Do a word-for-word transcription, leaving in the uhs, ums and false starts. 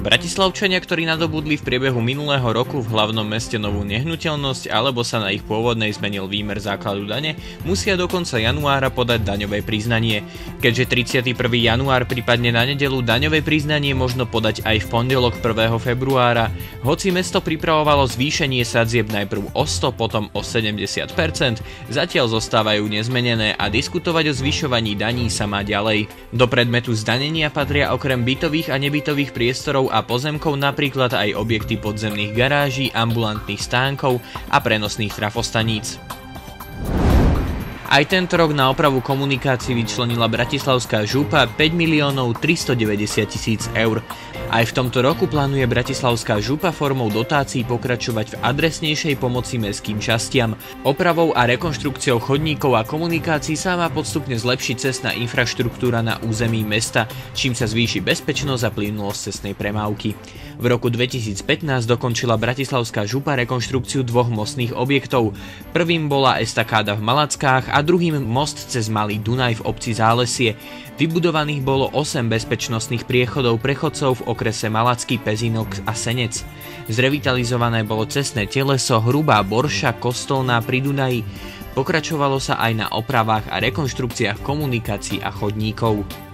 Bratislavčania, ktorí nadobudli v priebehu minulého roku v hlavnom meste novú nehnuteľnosť alebo sa na ich pôvodnej zmenil výmer základu dane, musia do konca januára podať daňové priznanie. Keďže tridsiateho prvého január pripadne na nedeľu, daňové priznanie možno podať aj v pondelok prvého februára. Hoci mesto pripravovalo zvýšenie sadzieb najprv o sto, potom o sedemdesiat percent, zatiaľ zostávajú nezmenené a diskutovať o zvyšovaní daní sa má ďalej. Do predmetu zdanenia patria okrem bytových a nebytových priestorov a pozemkov napríklad aj objekty podzemných garáží, ambulantných stánkov a prenosných trafostaníc. Aj tento rok na opravu komunikácií vyčlenila bratislavská župa päť miliónov tristodeväťdesiat tisíc eur. Aj v tomto roku plánuje bratislavská župa formou dotácií pokračovať v adresnejšej pomoci mestským častiam. Opravou a rekonštrukciou chodníkov a komunikácií sa má postupne zlepšiť cestná infraštruktúra na území mesta, čím sa zvýši bezpečnosť a plynulosť cestnej premávky. V roku dvetisícpätnásť dokončila bratislavská župa rekonštrukciu dvoch mostných objektov. Prvým bola estakáda v Malackách a druhým most cez Malý Dunaj v obci Zálesie. Vybudovaných bolo osem bezpečnostných priechodov pre chodcov v okrese Malacký, Pezinok a Senec. Zrevitalizované bolo cestné teleso Hrubá Borša, Kostolná pri Dunaji. Pokračovalo sa aj na opravách a rekonštrukciách komunikácií a chodníkov.